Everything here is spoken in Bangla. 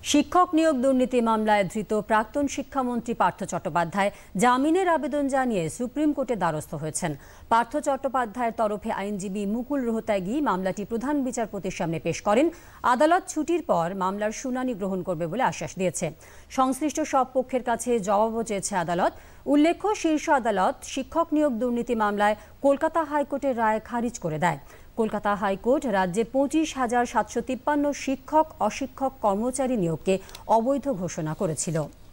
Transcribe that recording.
শিক্ষক নিয়োগ দুর্নীতি মামলায় ধৃত প্রাক্তন শিক্ষামন্ত্রী পার্থ চট্টোপাধ্যায় জামিনের আবেদন জানিয়ে সুপ্রিম কোর্টে দ্বারস্থ হয়েছেন। পার্থ চট্টোপাধ্যায়ের তরফে আইনজীবী মুকুল রোহতাগী মামলাটি প্রধান বিচারপতির সামনে পেশ করেন। আদালত ছুটির পর মামলার শুনানি গ্রহণ করবে বলে আশ্বাস দিয়েছে। সংশ্লিষ্ট সব পক্ষের কাছে জবাবও চেয়েছে আদালত। উল্লেখ্য, শীর্ষ আদালত শিক্ষক নিয়োগ দুর্নীতি মামলায় কলকাতা হাইকোর্টের রায় খারিজ করে দেয়। কলকাতা হাইকোর্ট রাজ্যে 25,753 শিক্ষক অশিক্ষক কর্মচারী নিয়োগকে অবৈধ ঘোষণা করেছিল।